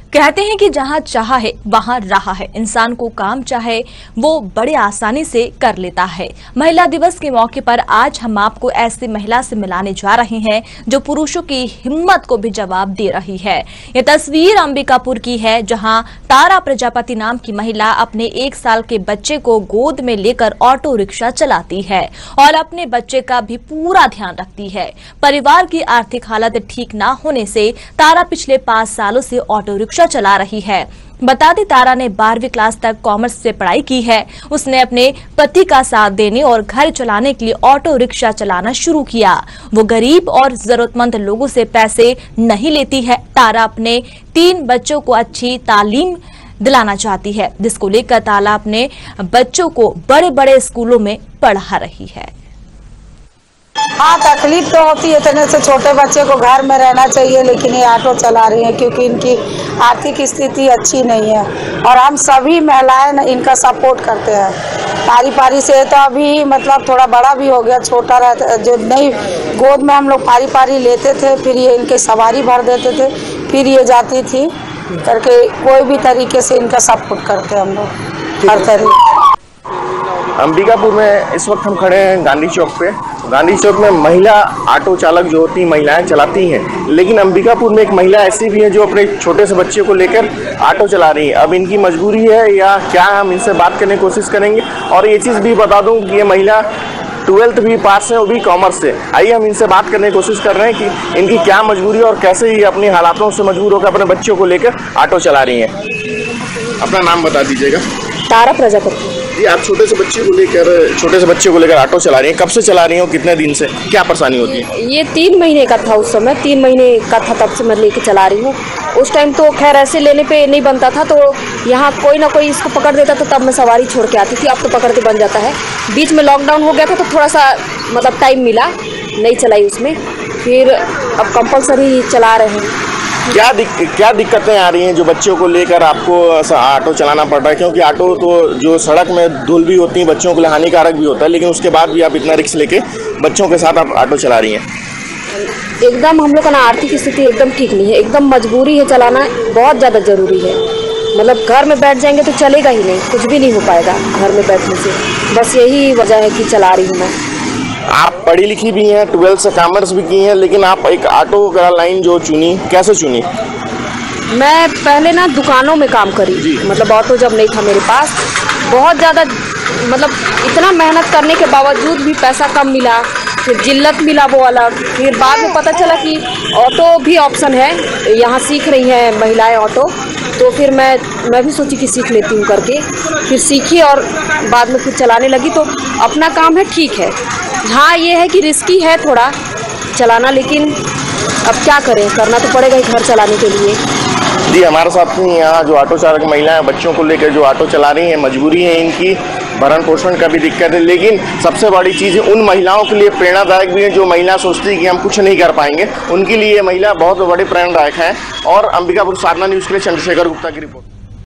कहते हैं कि जहां चाहा है वहां राह है। इंसान को काम चाहे वो बड़े आसानी से कर लेता है। महिला दिवस के मौके पर आज हम आपको ऐसी महिला से मिलाने जा रहे हैं जो पुरुषों की हिम्मत को भी जवाब दे रही है। ये तस्वीर अंबिकापुर की है, जहां तारा प्रजापति नाम की महिला अपने 1 साल के बच्चे को गोद में लेकर ऑटो रिक्शा चलाती है और अपने बच्चे का भी पूरा ध्यान रखती है। परिवार की आर्थिक हालत ठीक न होने से तारा पिछले 5 सालों से ऑटो रिक्शा चला रही है। बता दें, तारा ने 12वीं क्लास तक कॉमर्स से पढ़ाई की है। उसने अपने पति का साथ देने और घर चलाने के लिए ऑटो रिक्शा चलाना शुरू किया। वो गरीब और जरूरतमंद लोगों से पैसे नहीं लेती है। तारा अपने 3 बच्चों को अच्छी तालीम दिलाना चाहती है, जिसको लेकर तारा अपने बच्चों को बड़े-बड़े स्कूलों में पढ़ा रही है। हाँ, तकलीफ तो होती है। इतने से छोटे बच्चे को घर में रहना चाहिए, लेकिन ये ऑटो चला रही है क्योंकि इनकी आर्थिक स्थिति अच्छी नहीं है और हम सभी महिलाएं इनका सपोर्ट करते हैं। पारी पारी से तो अभी मतलब थोड़ा बड़ा भी हो गया, छोटा रहता जो नहीं, गोद में हम लोग पारी पारी लेते थे, फिर ये इनके सवारी भर देते थे, फिर ये जाती थी करके कोई भी तरीके से इनका सपोर्ट करते हैं हम लोग हर तरीके। अंबिकापुर में इस वक्त हम खड़े हैं गांधी चौक पे। गांधी चौक में महिला ऑटो चालक जो होती हैं, महिलाएं चलाती हैं, लेकिन अंबिकापुर में एक महिला ऐसी भी है जो अपने छोटे से बच्चे को लेकर ऑटो चला रही है। अब इनकी मजबूरी है या क्या, हम इनसे बात करने की कोशिश करेंगे। और ये चीज़ भी बता दूं कि ये महिला 12th भी पास है, वो भी कॉमर्स से। आइए हम इनसे बात करने की कोशिश कर रहे हैं कि इनकी क्या मजबूरी है और कैसे ये अपनी हालातों से मजबूर होकर अपने बच्चों को लेकर ऑटो चला रही हैं। अपना नाम बता दीजिएगा। तारा प्रजापति। जी, आप छोटे से बच्चे को लेकर ऑटो चला रही हैं, कब से चला रही हैं और कितने दिन से, क्या परेशानी होती है? ये 3 महीने का था, उस समय 3 महीने का था, तब से मैं लेके चला रही हूँ। उस टाइम तो खैर ऐसे लेने पे नहीं बनता था, तो यहाँ कोई ना कोई इसको पकड़ देता था, तब मैं सवारी छोड़ के आती थी। अब तो पकड़ के बन जाता है। बीच में लॉकडाउन हो गया था तो थोड़ा सा मतलब टाइम मिला, नहीं चलाई उसमें, फिर अब कंपलसरी चला रहे हैं। क्या दिक्कतें आ रही हैं जो बच्चों को लेकर आपको ऑटो चलाना पड़ रहा है? क्योंकि ऑटो तो जो सड़क में धूल भी होती है, बच्चों के लिए हानिकारक भी होता है, लेकिन उसके बाद भी आप इतना रिस्क लेके बच्चों के साथ आप ऑटो चला रही हैं। एकदम हम लोग का ना आर्थिक स्थिति एकदम ठीक नहीं है, एकदम मजबूरी है, चलाना बहुत ज़्यादा ज़रूरी है। मतलब घर में बैठ जाएंगे तो चलेगा ही नहीं, कुछ भी नहीं हो पाएगा घर में बैठने से। बस यही वजह है कि चला रही हूँ मैं। आप पढ़ी लिखी भी हैं, 12th से कॉमर्स भी की हैं, लेकिन आप एक ऑटो का लाइन जो चुनी, कैसे चुनी? मैं पहले ना दुकानों में काम करी, मतलब ऑटो जब नहीं था मेरे पास, बहुत ज़्यादा मतलब इतना मेहनत करने के बावजूद भी पैसा कम मिला, फिर जिल्लत मिला वो अलग। फिर बाद में पता चला कि ऑटो भी ऑप्शन है, यहाँ सीख रही हैं महिलाएं ऑटो, तो फिर मैं भी सोची कि सीख लेती हूँ करके, फिर सीखी और बाद में फिर चलाने लगी। तो अपना काम है, ठीक है। हाँ, ये है कि रिस्की है थोड़ा चलाना, लेकिन अब क्या करें, करना तो पड़ेगा ही घर चलाने के लिए। जी, हमारे साथ में यहाँ जो ऑटो चालक महिलाएं बच्चों को लेकर जो ऑटो चला रही हैं, मजबूरी है इनकी, भरण पोषण का भी दिक्कत है, लेकिन सबसे बड़ी चीज़ है उन महिलाओं के लिए प्रेरणादायक भी है जो महिला सोचती है कि हम कुछ नहीं कर पाएंगे। उनके लिए ये महिला बहुत बड़ी प्रेरणादायक है। और अंबिकापुर साधना न्यूज़ के लिए चंद्रशेखर गुप्ता की रिपोर्ट।